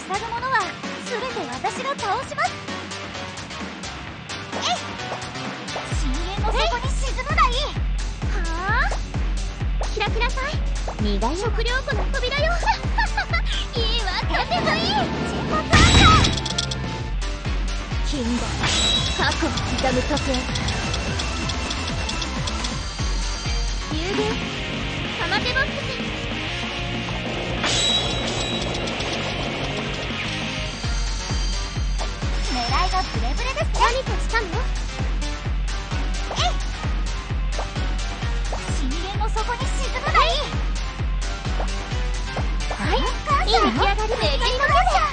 塞ぐものは全て私が倒します。えい、深淵の底に沈むがいい。はあ、開きなさい。苦い食料庫の扉よ。いいわ、とてもいい。沈没あった。禁断過去を刻む時計。流言玉手ボックス。狙いがブレブレですね。何かしたの？えい、深淵の底に沈むがいい。はい、出来上がり。レジンド感謝。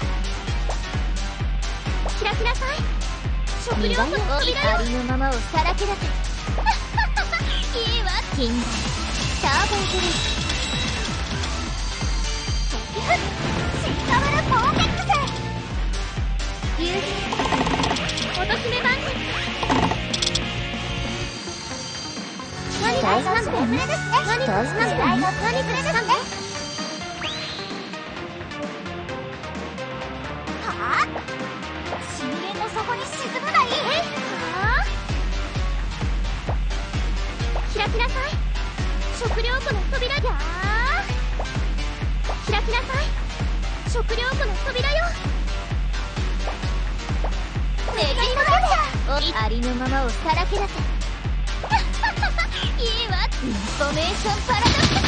開きなさい。食料庫の扉よ。ありのままをさらけ出せ。いいわ。禁断ターボブレーキ。シンカブルポーテックス。流言乙姫番人。何かしたんだよね。何かしたんだよね。何かしたんだよ。はあ、深淵の底に沈むがいい。はあ、開きなさい。食料庫の扉。やー、開きなさい。食料庫の扉よ。レジンド感謝。ありのままをさらけ出せ。いいわ。インフォメーションパラドックス。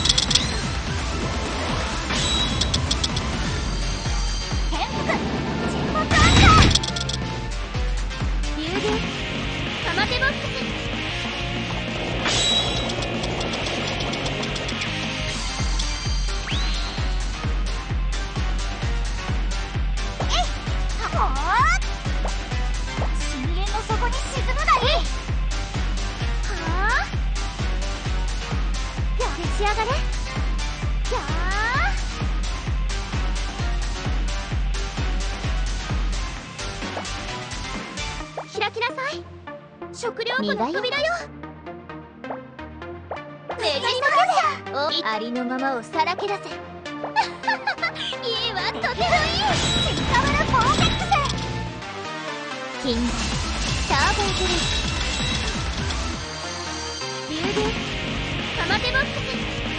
転覆沈没あった。流言玉手ボックス。仕上がれ。やー、開きなさい。食料庫の扉よ。レジンド感謝。ありのままをさらけ出せ。いいわ、とてもいい。シンカブルポーテックス。禁断ターボブレーキ。流言玉手ボックス。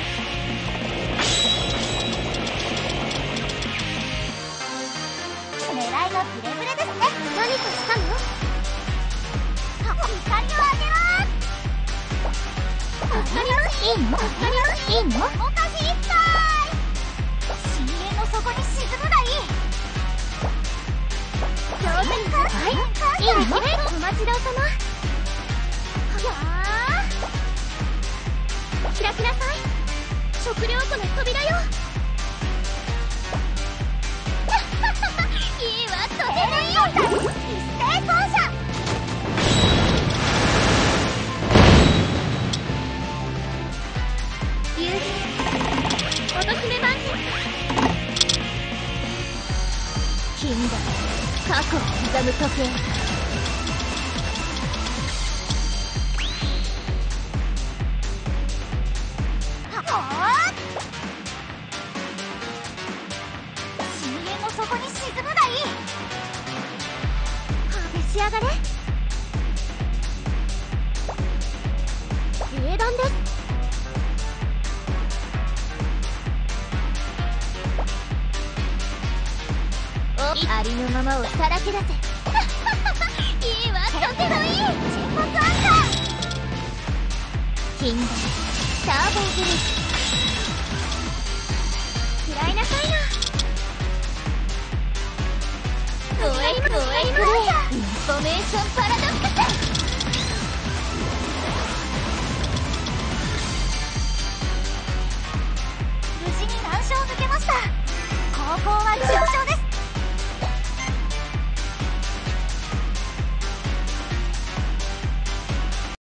狙いがブレブレですね。何かしたの？光をあげます。光はいいの？光はいいの？お菓子いっぱい。深淵の底に沈むがいい。上手に。はい、いいの？お待ちどうさま。やー、開きなさい。食料庫の扉よ。いいわ、とてもいい。一斉降車。流言乙姫番人。禁断過去を刻む時計。そこに沈むがいい。召し上がれ。英断です。ありのままをさらけ出せ。いいわ、とてもいい。沈没あった。禁断ターボブレーキ。嫌いなさいな。インフォメーションパラドックス。